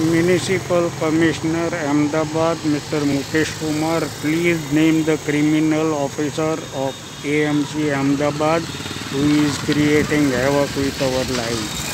Municipal Commissioner Ahmedabad, Mr. Mukesh Kumar, please name the criminal officer of AMC Ahmedabad who is creating havoc with our lives.